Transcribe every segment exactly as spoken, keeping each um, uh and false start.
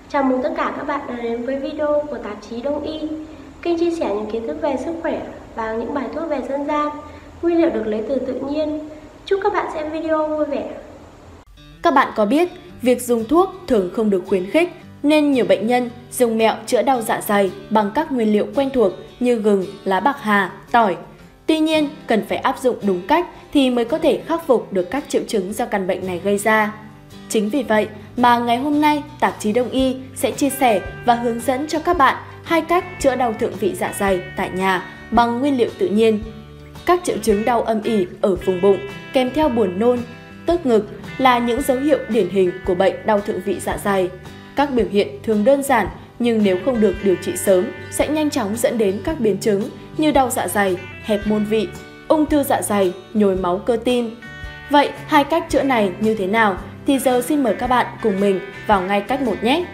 Chào mừng tất cả các bạn đã đến với video của tạp chí Đông y, kênh chia sẻ những kiến thức về sức khỏe và những bài thuốc về dân gian, nguyên liệu được lấy từ tự nhiên. Chúc các bạn xem video vui vẻ. Các bạn có biết, việc dùng thuốc thường không được khuyến khích, nên nhiều bệnh nhân dùng mẹo chữa đau dạ dày bằng các nguyên liệu quen thuộc như gừng, lá bạc hà, tỏi. Tuy nhiên, cần phải áp dụng đúng cách thì mới có thể khắc phục được các triệu chứng do căn bệnh này gây ra. Chính vì vậy mà ngày hôm nay, tạp chí Đông y sẽ chia sẻ và hướng dẫn cho các bạn hai cách chữa đau thượng vị dạ dày tại nhà bằng nguyên liệu tự nhiên. Các triệu chứng đau âm ỉ ở vùng bụng kèm theo buồn nôn, tức ngực là những dấu hiệu điển hình của bệnh đau thượng vị dạ dày. Các biểu hiện thường đơn giản nhưng nếu không được điều trị sớm sẽ nhanh chóng dẫn đến các biến chứng như đau dạ dày, hẹp môn vị, ung thư dạ dày, nhồi máu cơ tim. Vậy hai cách chữa này như thế nào? Thì giờ xin mời các bạn cùng mình vào ngay cách một nhé!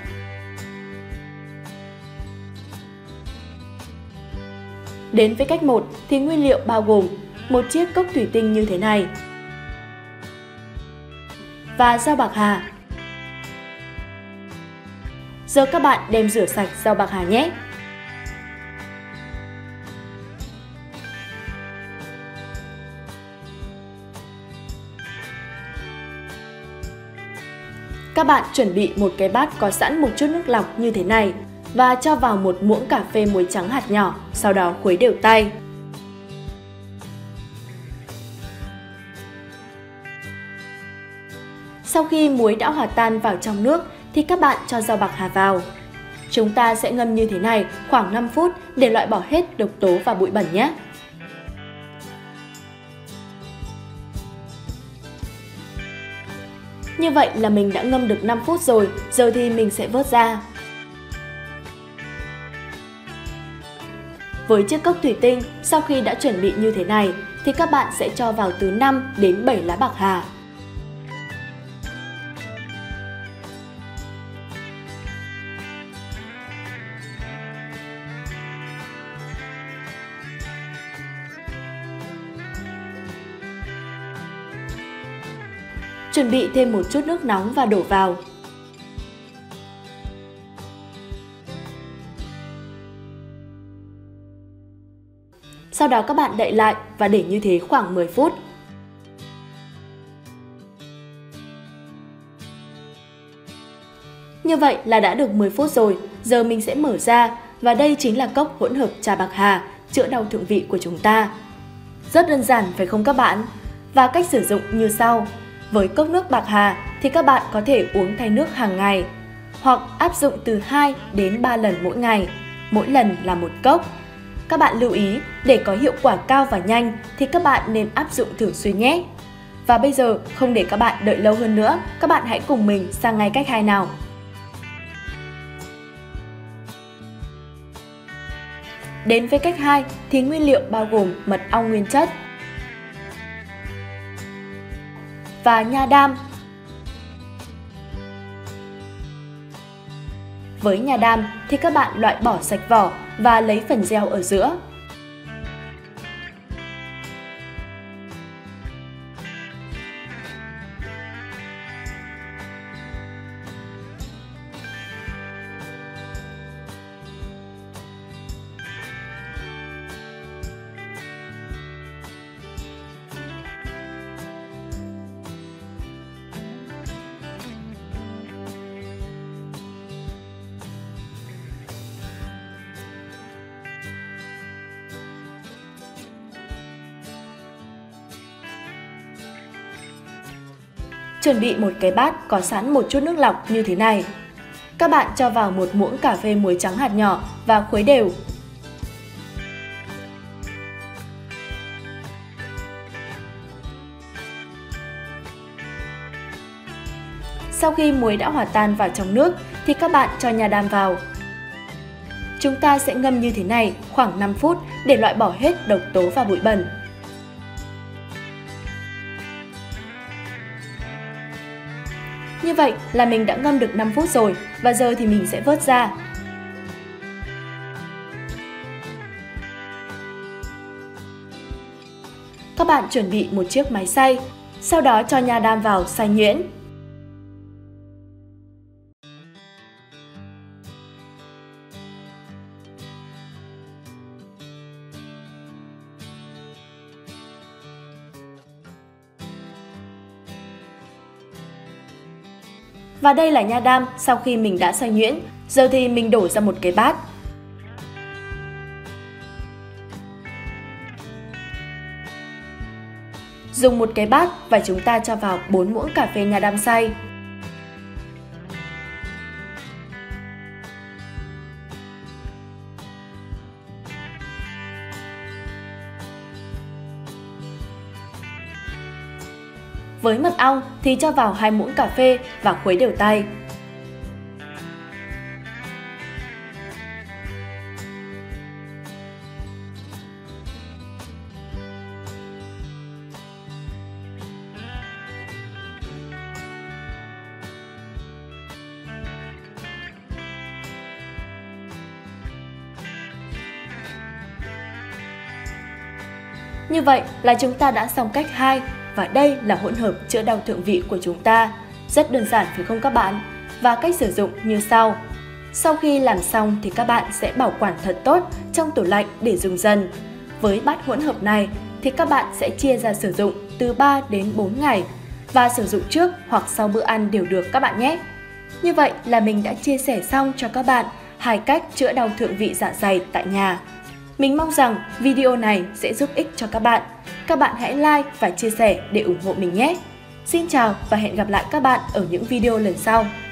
Đến với cách một thì nguyên liệu bao gồm một chiếc cốc thủy tinh như thế này và rau bạc hà. Giờ các bạn đem rửa sạch rau bạc hà nhé! Các bạn chuẩn bị một cái bát có sẵn một chút nước lọc như thế này và cho vào một muỗng cà phê muối trắng hạt nhỏ, sau đó khuấy đều tay. Sau khi muối đã hòa tan vào trong nước thì các bạn cho rau bạc hà vào. Chúng ta sẽ ngâm như thế này khoảng năm phút để loại bỏ hết độc tố và bụi bẩn nhé. Như vậy là mình đã ngâm được năm phút rồi, giờ thì mình sẽ vớt ra. Với chiếc cốc thủy tinh, sau khi đã chuẩn bị như thế này thì các bạn sẽ cho vào từ năm đến bảy lá bạc hà. Chuẩn bị thêm một chút nước nóng và đổ vào. Sau đó các bạn đậy lại và để như thế khoảng mười phút. Như vậy là đã được mười phút rồi, giờ mình sẽ mở ra và đây chính là cốc hỗn hợp trà bạc hà chữa đau thượng vị của chúng ta. Rất đơn giản phải không các bạn? Và cách sử dụng như sau. Với cốc nước bạc hà thì các bạn có thể uống thay nước hàng ngày hoặc áp dụng từ hai đến ba lần mỗi ngày, mỗi lần là một cốc. Các bạn lưu ý để có hiệu quả cao và nhanh thì các bạn nên áp dụng thường xuyên nhé. Và bây giờ không để các bạn đợi lâu hơn nữa, các bạn hãy cùng mình sang ngay cách hai nào. Đến với cách hai thì nguyên liệu bao gồm mật ong nguyên chất và nha đam. Với nha đam thì các bạn loại bỏ sạch vỏ và lấy phần gieo ở giữa. Chuẩn bị một cái bát có sẵn một chút nước lọc như thế này. Các bạn cho vào một muỗng cà phê muối trắng hạt nhỏ và khuấy đều. Sau khi muối đã hòa tan vào trong nước thì các bạn cho nha đam vào. Chúng ta sẽ ngâm như thế này khoảng năm phút để loại bỏ hết độc tố và bụi bẩn. Như vậy là mình đã ngâm được năm phút rồi và giờ thì mình sẽ vớt ra. Các bạn chuẩn bị một chiếc máy xay, sau đó cho nha đam vào xay nhuyễn. Và đây là nha đam sau khi mình đã xay nhuyễn. Giờ thì mình đổ ra một cái bát. Dùng một cái bát và chúng ta cho vào bốn muỗng cà phê nha đam xay. Với mật ong thì cho vào hai muỗng cà phê và khuấy đều tay. Như vậy là chúng ta đã xong cách hai. Và đây là hỗn hợp chữa đau thượng vị của chúng ta. Rất đơn giản phải không các bạn? Và cách sử dụng như sau. Sau khi làm xong thì các bạn sẽ bảo quản thật tốt trong tủ lạnh để dùng dần. Với bát hỗn hợp này thì các bạn sẽ chia ra sử dụng từ ba đến bốn ngày và sử dụng trước hoặc sau bữa ăn đều được các bạn nhé. Như vậy là mình đã chia sẻ xong cho các bạn hai cách chữa đau thượng vị dạ dày tại nhà. Mình mong rằng video này sẽ giúp ích cho các bạn. Các bạn hãy like và chia sẻ để ủng hộ mình nhé. Xin chào và hẹn gặp lại các bạn ở những video lần sau.